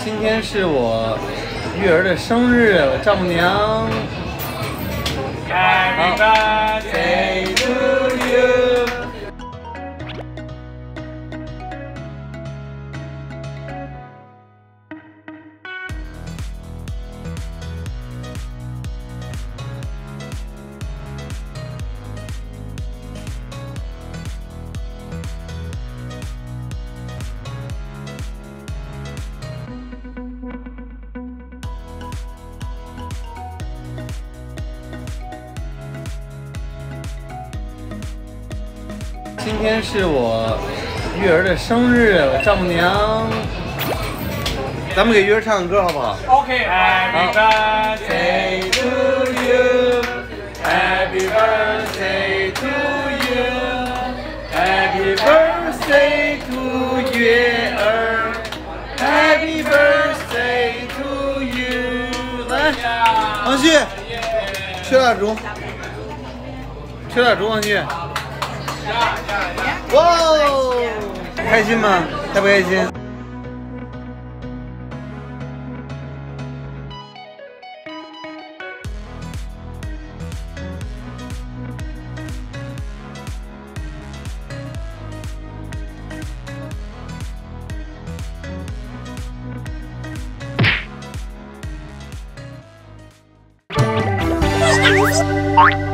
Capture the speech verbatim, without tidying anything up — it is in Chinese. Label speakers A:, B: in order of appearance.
A: 今天是我育儿的生日，我丈母娘。Happy birthday to you。今天是我育儿的生日，我丈母娘。咱们给育儿唱个歌好不好
B: ？OK。Happy birthday to you. Happy birthday to you.
A: Happy birthday to 月儿 Happy birthday to you。来，王旭，吹蜡烛，吹蜡烛，王旭。哇哦，开心吗？开不开心？
C: Bye.